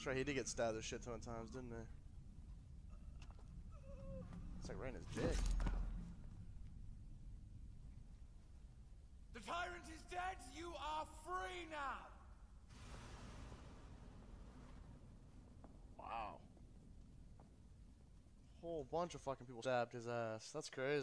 right, he did get stabbed a shit ton of times, didn't he? It's like right in his dick. The tyrant is dead. You are free now. Wow. Whole bunch of fucking people stabbed his ass. That's crazy.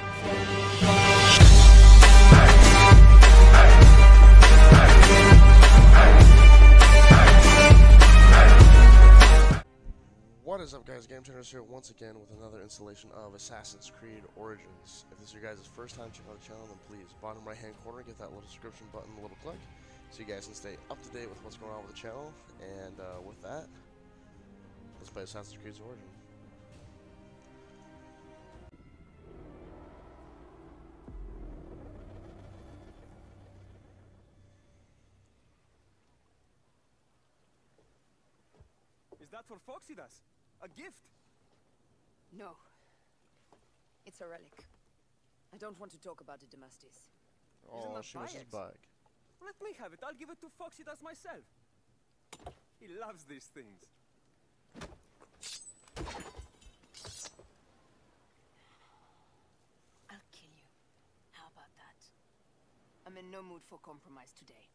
What is up, guys? Game Changers here once again with another installation of Assassin's Creed Origins. If this is your guys' first time checking out the channel, then please, bottom right hand corner, get that little subscription button, a little click, so you guys can stay up to date with what's going on with the channel. And with that, let's play Assassin's Creed Origins. Is that for Phoxidas? A gift? No. It's a relic. I don't want to talk about it, Damastis. Oh, she was his bag. Let me have it. I'll give it to Phoxidas myself. He loves these things. I'll kill you. How about that? I'm in no mood for compromise today.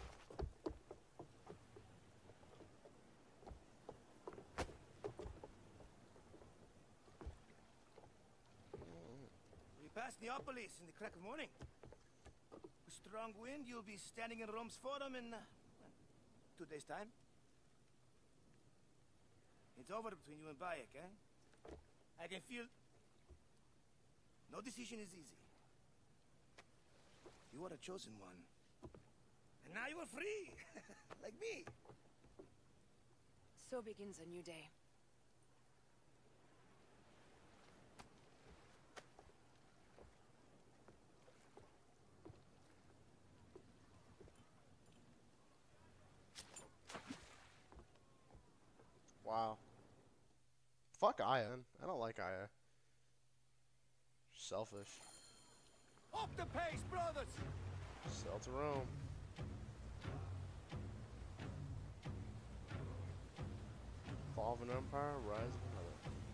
Past Neapolis in the crack of morning. With strong wind, you'll be standing in Rome's Forum in 2 days' time. It's over between you and Bayek, eh? I can feel... No decision is easy. You are a chosen one. And now you are free! Like me! So begins a new day. Wow. Fuck Aya. I don't like Aya. Selfish. Up the pace, brothers. Sell to Rome. Fall of an empire, rise of another.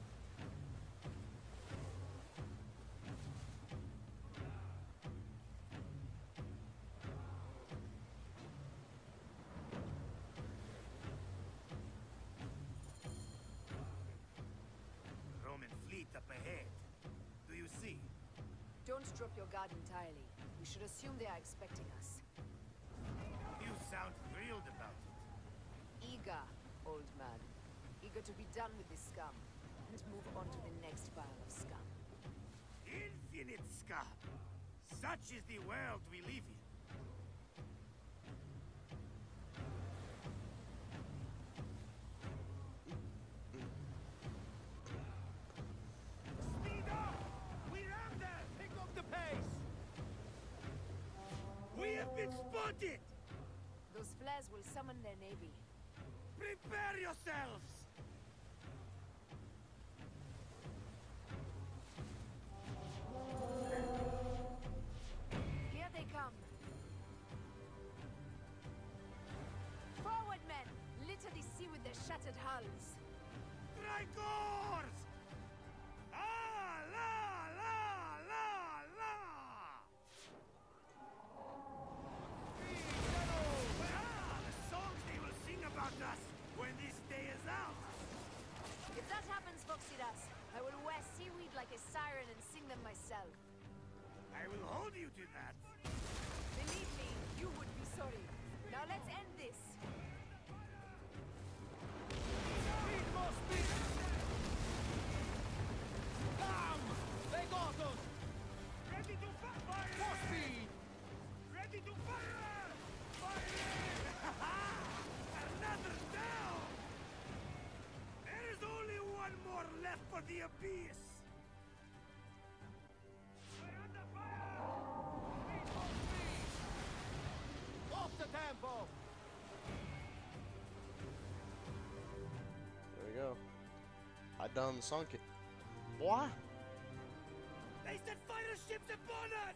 Roman fleet up ahead. Do you see? Don't drop your guard entirely. We should assume they are expecting us. You sound thrilled about it. Eager, old man. Eager to be done with this scum and move on to the next pile of scum. Infinite scum. Such is the world we live in. Speed up! We rammed them! Pick up the pace! We have been spotted! Those flares will summon their navy. Prepare yourselves! Here they come. Forward, men! Litter the sea with their shattered hulls. Tricors! Ah, la, la, la, la! The songs they will sing about us when this day is out! If that happens, Phoxidas, I will wear seaweed like a siren and sing them myself. I will hold you to that. Believe me, you would be sorry. Now let's end this. Speed, more speed. Come! They got us. Ready to fire! More speed. Ready to fire! Fire! Another down! There is only one more left for the abyss! We're under fire! Speed, more speed. Off the tempo. There we go. I done sunk it. What? They set fighter ships upon us!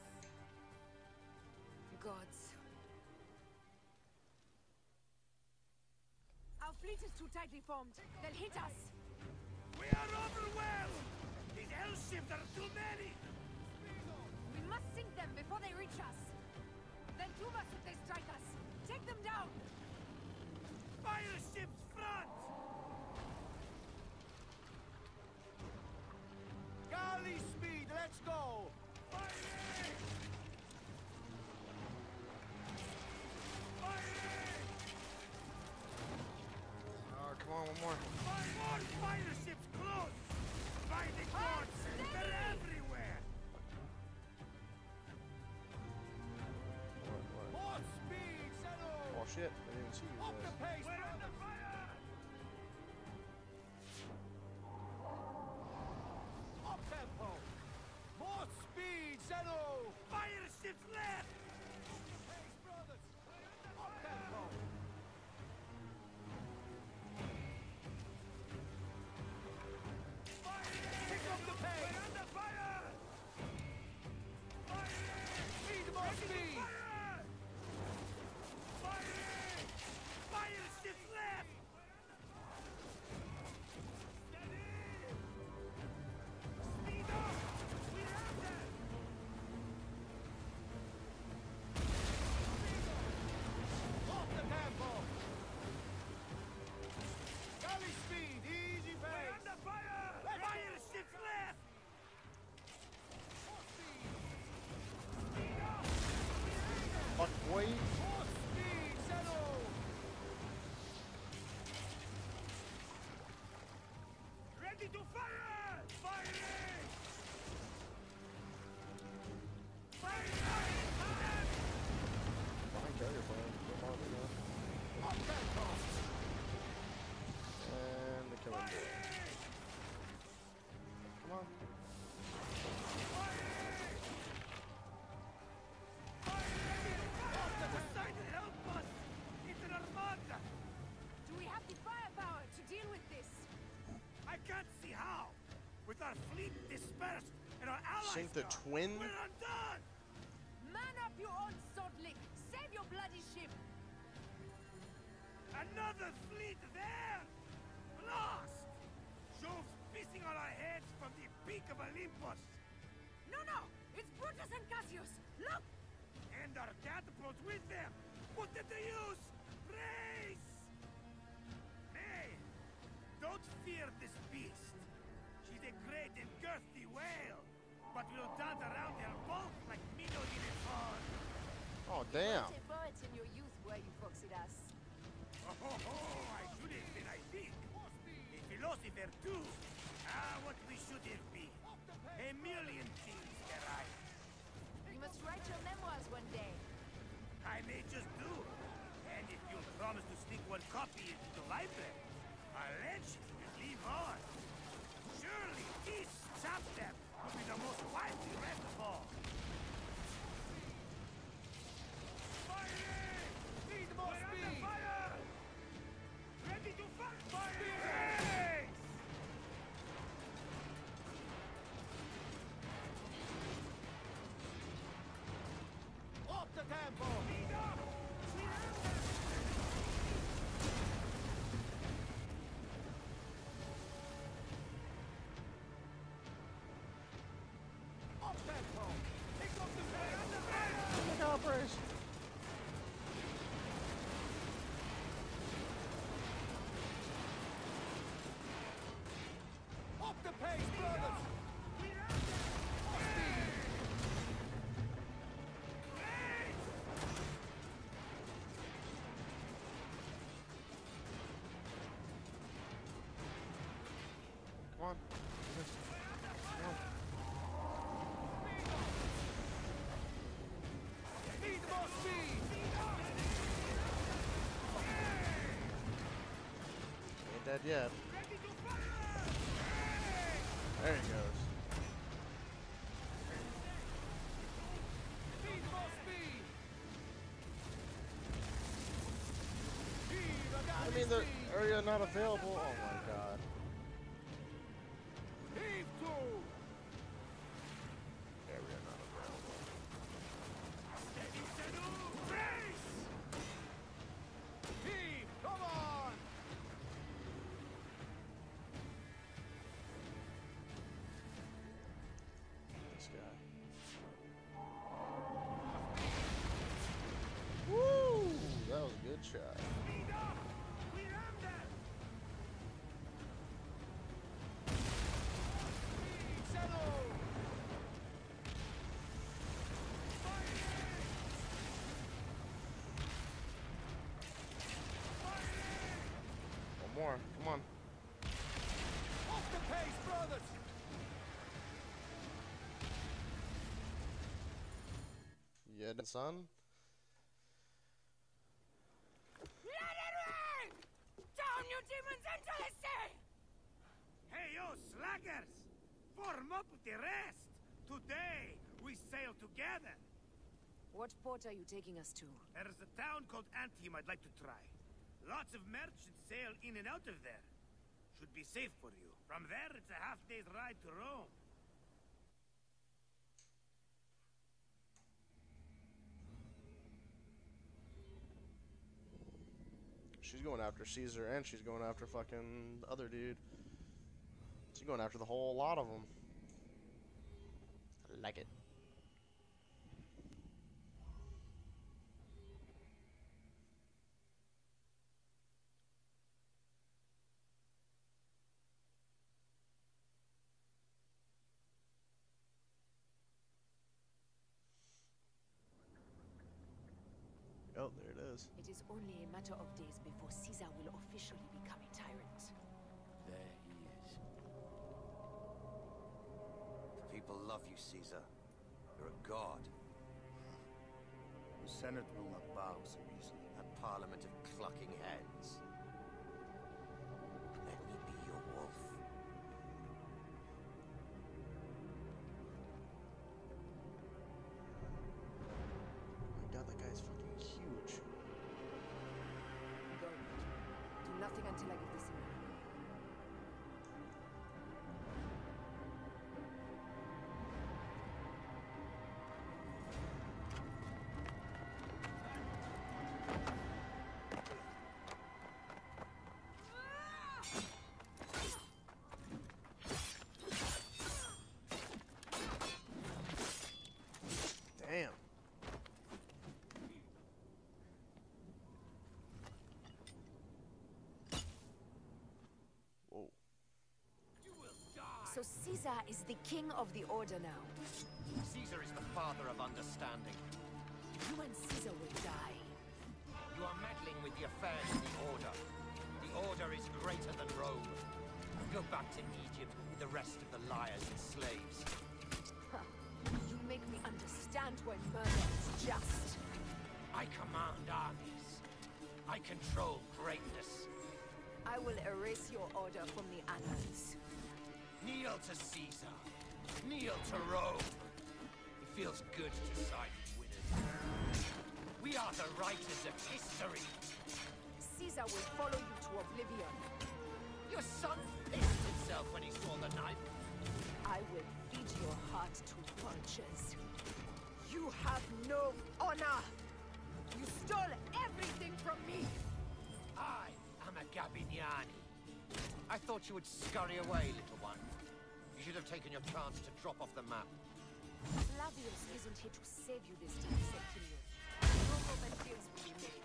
Gods. Our fleet is too tightly formed. They'll hit us. We are overwhelmed! These hell ships are too many! We must sink them before they reach us. They'll doom us if they strike us. Take them down. Fire ships front! Galley speed, let's go! Fighting! Fighting! Oh, come on, one more. More fighter ships close! By the gods! They're everywhere! What? More speed, Zeno! Oh shit, I didn't even see you Up the guys. pace, We're under fire! Up tempo! More speed, Zeno! Fire ships left! Pace, brothers! Up tempo! Pick up the pace! We're under fire! Fighting! Need more speed! Fire! Fighting! Fire ships left! Steady! Speed up! We have them! Off the tempo! Galley speed, easy We're pace! under fire! Fire ships left! More speed! Speed up! Fuck, boy. More speed, Zeno! Ready to fire! Firing! Firing! Fine carrier plan. Come on, you know. Up tempo! And the killing ball. Come on. Poseidon, help us! It's an armada! Do we have the firepower to deal with this? I can't see how! With our fleet dispersed and our allies Sink the gone, twin? we're undone! Man up your own sword lick. Save your bloody ship. Another fleet there! Lost! Jove's pissing on our heads from the peak of Olympus! No, no! It's Brutus and Cassius! Look! And our catapults with them! What did they use? Brace! Nay, don't fear this beast. She's a great and girthy whale, but will dance around her both like minnows in a pond. Oh, damn. Not a poet in your youth, were you, Foxidas? Oh, I should have been, I think. A philosopher too. What we should have been. A million things there I. You must write your memoirs one day. I may just do. And if you'll promise to sneak one copy into the library, I'll let you live on. Surely this chapter will be the most widely read of all. Firing! Need more We're under speed! fire! Ready to fire! Firing! Up the tempo! Speed up! We have them! Up tempo! Pick up the pace! Look out, Brace. Up the pace, brothers! We have them! More speed! Come on. Do this. Come on. Need more speed! Ain't dead yet. Ready to fire! There he goes. Need more speed! Heave, I galley mean, the speed! area not available. Oh my god. Heave to! Area not available. Steady, Zenu! Brace! Heave! Come on! it, son. Down, you demons, into the sea! Hey, yo, slackers! Form up with the rest! Today, we sail together! What port are you taking us to? There's a town called Antium I'd like to try. Lots of merchants sail in and out of there. Should be safe for you. From there, it's a half-day's ride to Rome. She's going after Caesar, and she's going after fucking the other dude. She's going after the whole lot of them. I like it. Oh, there it is. It is only a matter of days before Caesar will officially become a tyrant. There he is. The people love you, Caesar. You're a god. The Senate will not bow so easily. A parliament of clucking hens. Let me be your wolf. Oh my god, that guy's fucking huge. Go. Do nothing until I give the signal. Damn. Whoa. So Caesar is the king of the Order now. Caesar is the father of understanding. You and Caesar will die. You are meddling with the affairs of the Order. The Order is greater than Rome. Go back to Egypt with the rest of the liars and slaves. Huh. You make me understand why murder is just. I command armies. I control greatness. I will erase your order from the annals. Kneel to Caesar. Kneel to Rome. It feels good to side with winners. We are the writers of history. Caesar will follow you to oblivion. Your son pissed himself when he saw the knife. I will feed your heart to vultures. You have no honor! You stole everything from me! I am a Gabiniani. I thought you would scurry away, little one. You should have taken your chance to drop off the map. Flavius isn't here to save you this time, Septimius. No moment deals will be made.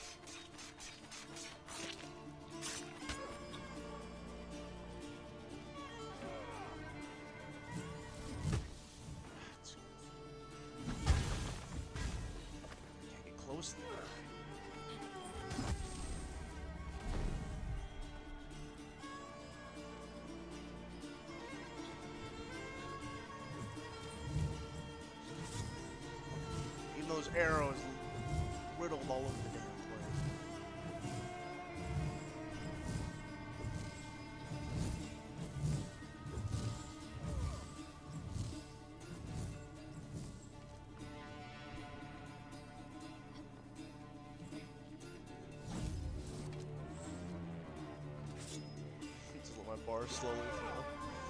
Can't get close to the guy. Even those arrows riddled all over the damn place. Just let my bar slowly fall.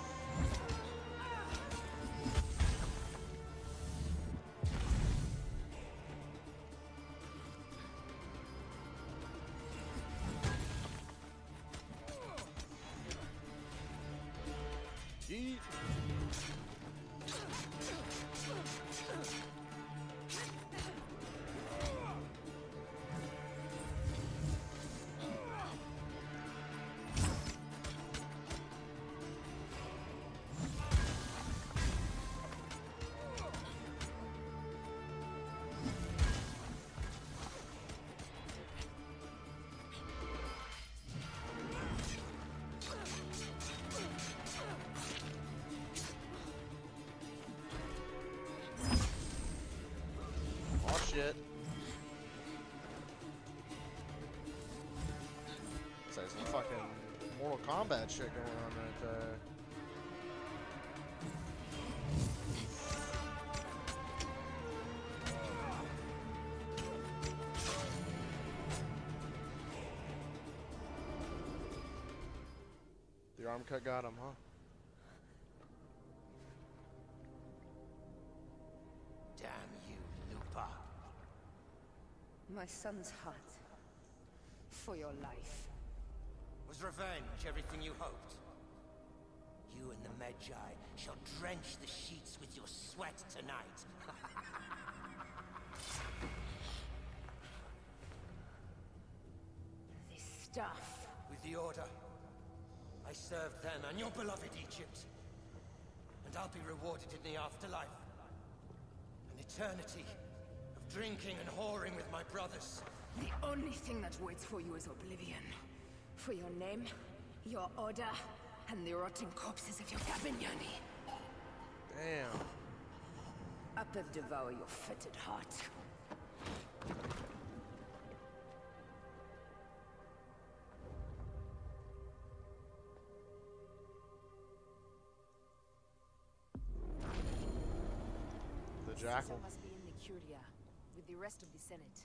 Yeet. shit. It's like some fucking Mortal Kombat shit going on right there. The arm cut got him, huh? Damn you, Lupa. My son's heart. For your life. Was revenge everything you hoped? You and the Medjay shall drench the sheets with your sweat tonight. This stuff. With the Order, I served them and your beloved Egypt. And I'll be rewarded in the afterlife. An eternity of drinking and whoring with my brothers. The only thing that waits for you is oblivion. For your name, your order, and the rotting corpses of your Gabignani. Damn. Up and devour your fetid heart. The jackal. Caesar must be in the Curia, with the rest of the Senate.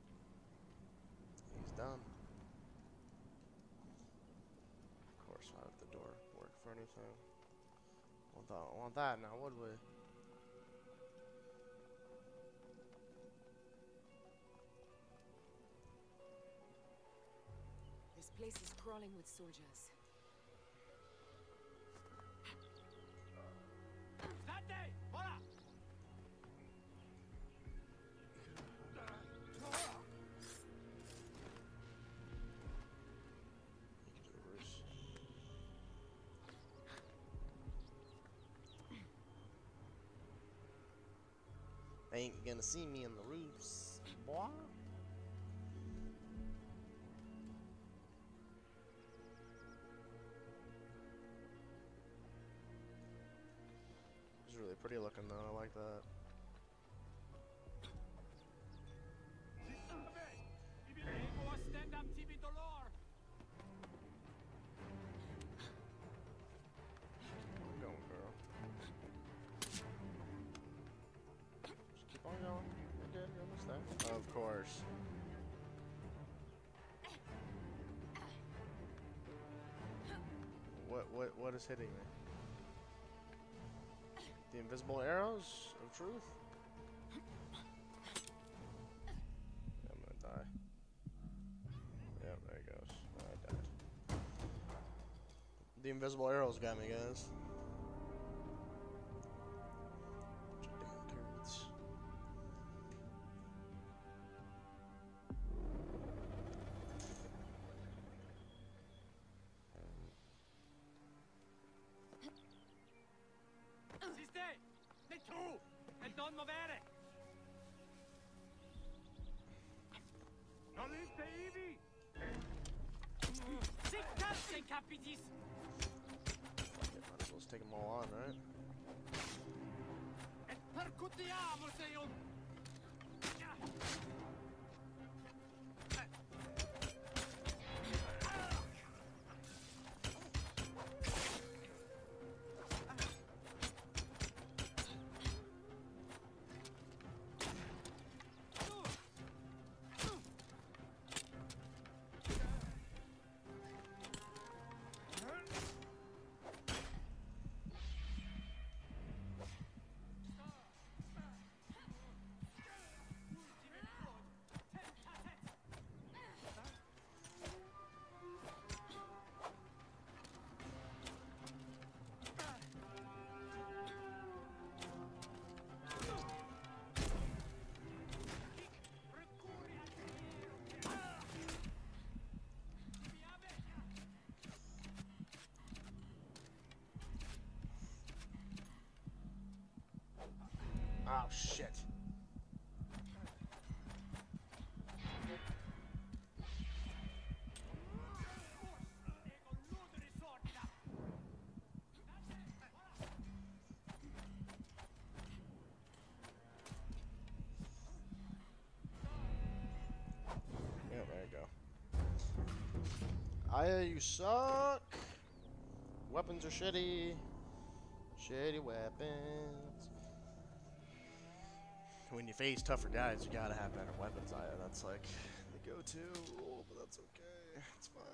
He's done. Of course, why would the door work for anything? Want that now, would we? This place is crawling with soldiers. State! Hola! You can do the roost. Ain't gonna see me in the roofs, boy. It's really pretty looking though, I like that. Where you going, girl? Just keep on going. You're good, you're almost there. Of course. What is hitting me? The invisible arrows of truth? I'm gonna die. Yep, there he goes. I died. The invisible arrows got me, guys. Bunch of damn turrets. Siste! Le tu! E non muovere! Non liste ivi! Si calce, capitis! Yeah, might as well just take them all on, right? Et percutiamo se io... Oh shit. Aya, you suck. Weapons are shitty. Shitty weapons. When you face tougher guys, you gotta have better weapons, Aya. That's like the go-to rule, but that's okay. It's fine.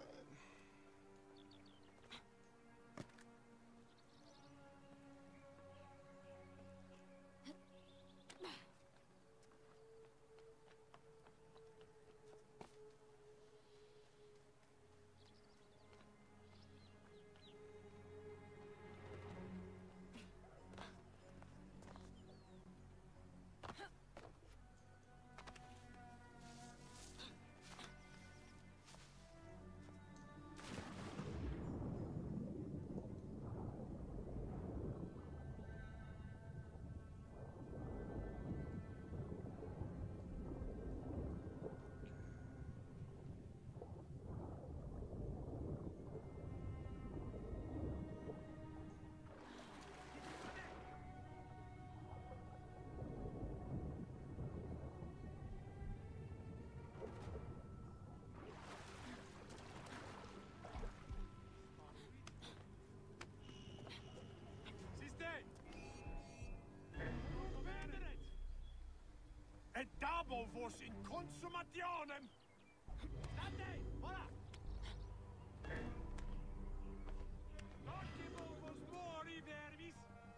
E double vos in consumationem! State! Ora! Docimo vos mori verbis!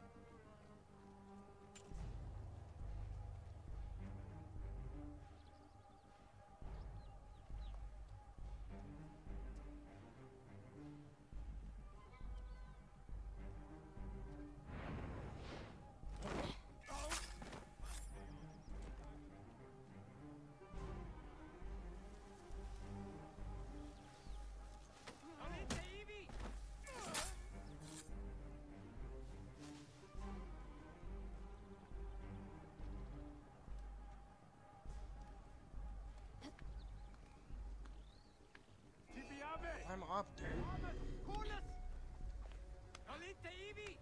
I'm up, dude. Coolus! Alite Ivi!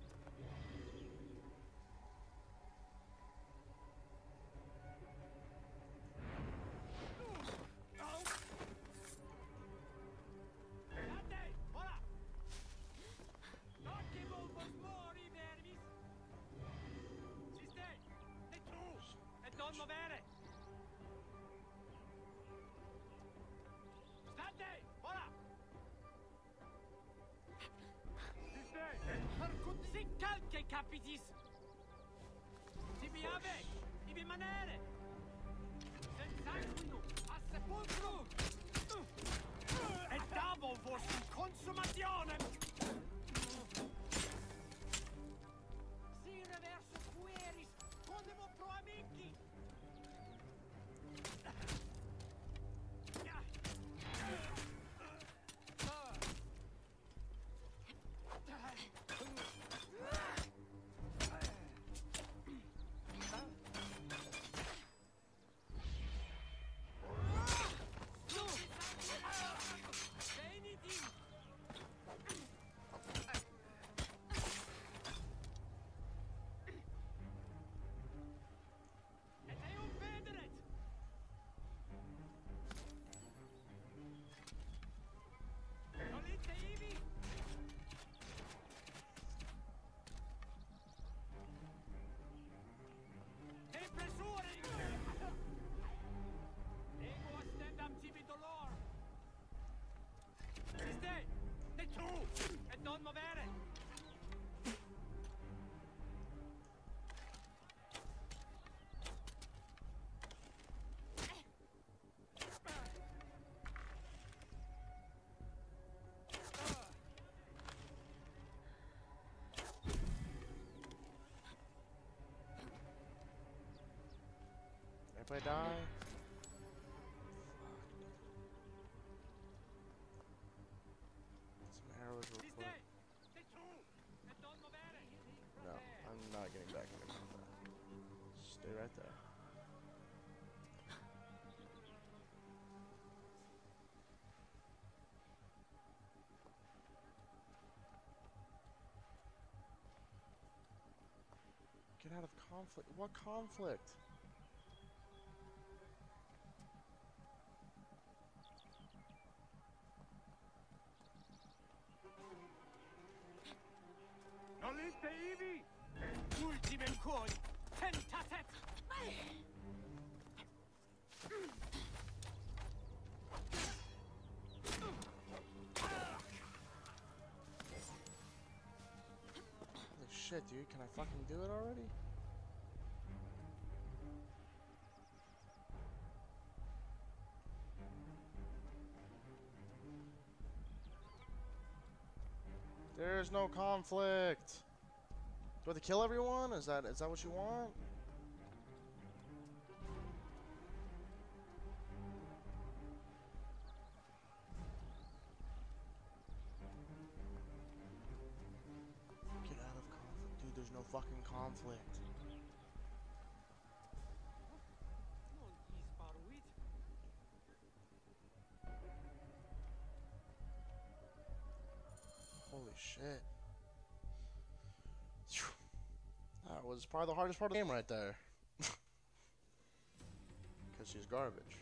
Calche capitis! Tibi ave! Ibi manere! Sensacunum! A sepulcrum! Et double vos in consumationem! Si reverso pueris! Condemo pro amici! Non movere! If I die... Some arrows real quick. No, I'm not getting back in there. Stay right there. Get out of conflict. What conflict? Holy shit, dude, can I fucking do it already? There's no conflict. Do I have to kill everyone? Is that what you want? Get out of conflict. Dude, there's no fucking conflict. Holy shit. Phew. That was probably the hardest part of the game right there. Because she's garbage.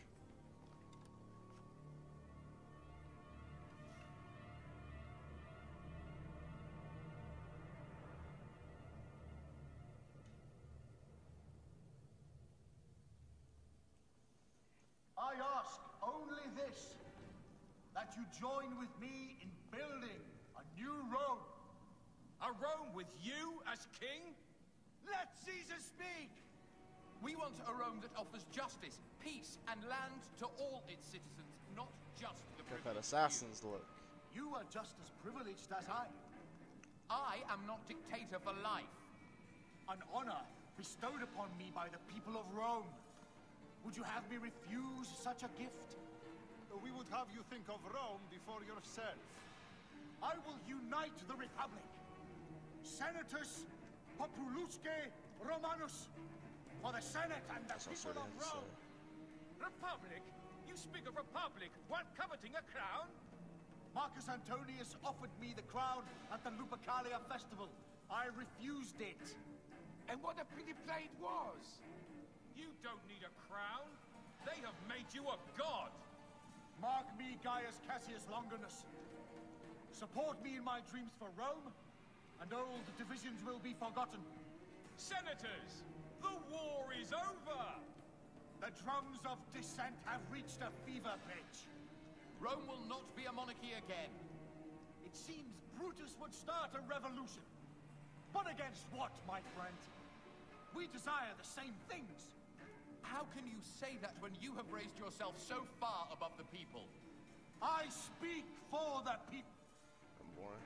I ask only this, that you join with me in building a new Rome. A Rome with you as king? Let Caesar speak! We want a Rome that offers justice, peace, and land to all its citizens, not just the Got that privileged assassin's look. You are just as privileged as I. few. I am not dictator for life. An honor bestowed upon me by the people of Rome. Would you have me refuse such a gift? We would have you think of Rome before yourself. I will unite the Republic. Senatus Populusque Romanus. For the Senate and the That's how people silly of to say. Rome. Republic? You speak of republic while coveting a crown? Marcus Antonius offered me the crown at the Lupercalia festival. I refused it. And what a pretty play it was! You don't need a crown. They have made you a god. Mark me, Gaius Cassius Longinus. Support me in my dreams for Rome, and old divisions will be forgotten. Senators, the war is over! The drums of dissent have reached a fever pitch. Rome will not be a monarchy again. It seems Brutus would start a revolution. But against what, my friend? We desire the same things. How can you say that when you have raised yourself so far above the people? I speak for the people. I'm boring.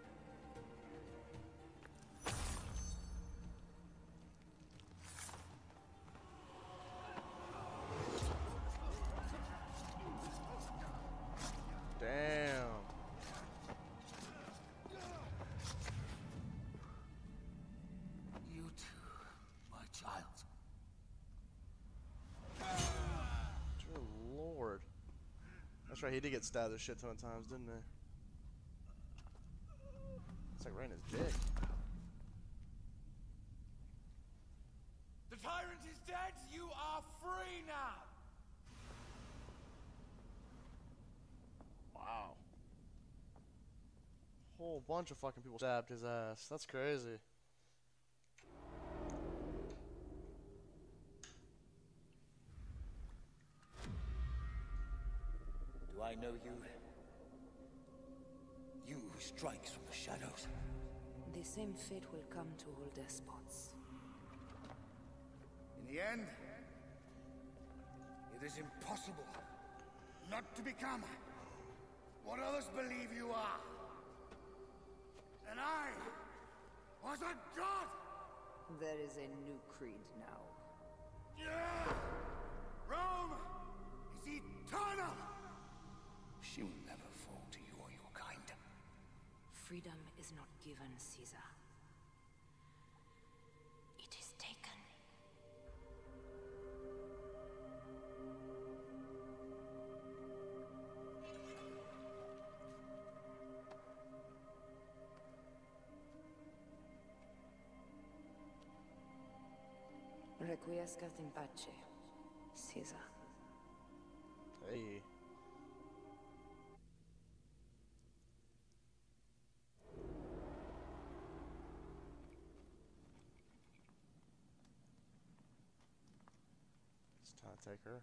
Damn. You too, my child. Good lord. That's right, he did get stabbed a shit ton of times, didn't he? It's like right in his dick. The tyrant is dead. You are free now. Wow. Whole bunch of fucking people stabbed his ass. That's crazy. Do I know you? You who strikes from the shadows. The same fate will come to all despots. In the end, it is impossible not to become what others believe you are. And I was a god! There is a new creed now. Yeah! Rome is eternal! She will never fall to you or your kind. Freedom is not given, Caesar. It is taken. Requiescat in pace, Caesar. Hey. Time to take her.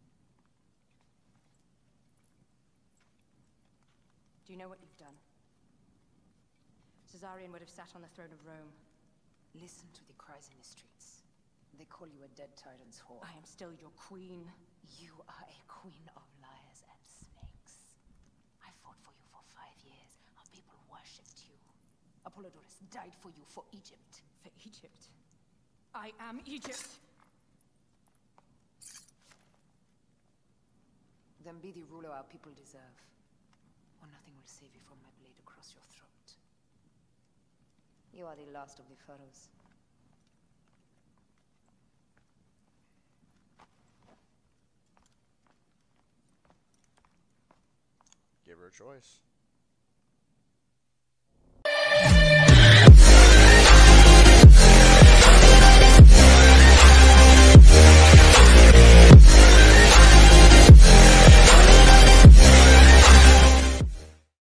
Do you know what you've done? Caesarion would have sat on the throne of Rome. Listen to the cries in the streets. They call you a dead tyrant's whore. I am still your queen. You are a queen of liars and snakes. I fought for you for 5 years. Our people worshipped you. Apollodorus died for you, for Egypt. For Egypt? I am Egypt! Then be the ruler our people deserve, or nothing will save you from my blade across your throat. You are the last of the pharaohs. Give her a choice.